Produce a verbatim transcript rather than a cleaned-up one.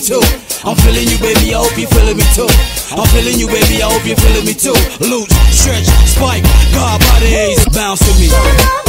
too. I'm feeling you, baby, I hope you feeling me too. I'm feeling you, baby, I hope you feeling me too. Loose, stretch, spike, God body, bounce with me.